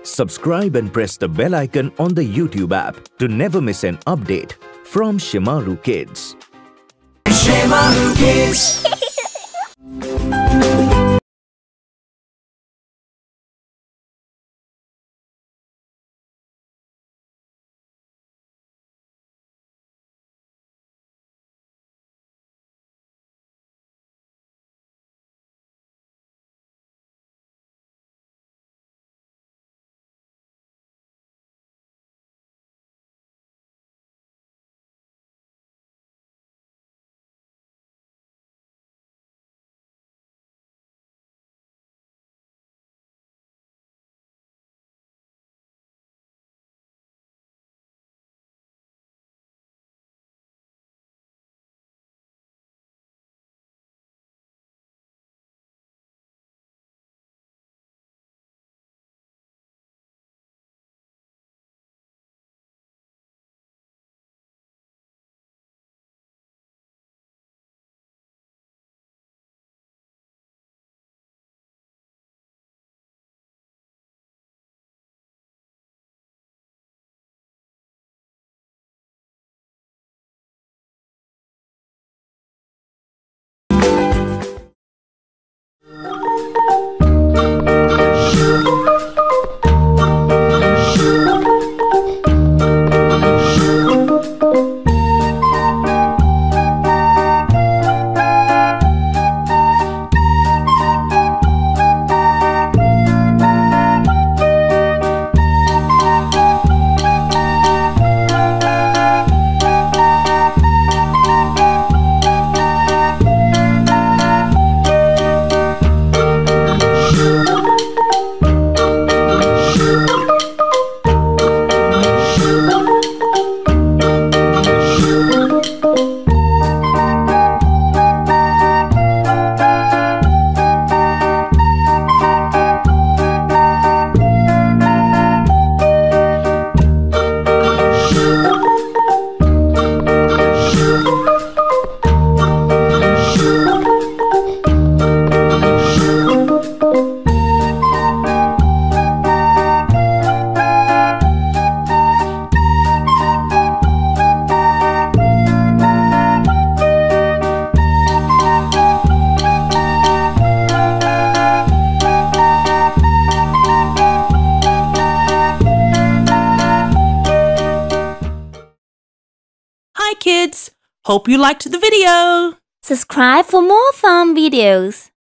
Subscribe and press the bell icon on the YouTube app to never miss an update from Shemaroo Kids. Shemaroo Kids. Hi kids! Hope you liked the video! Subscribe for more fun videos.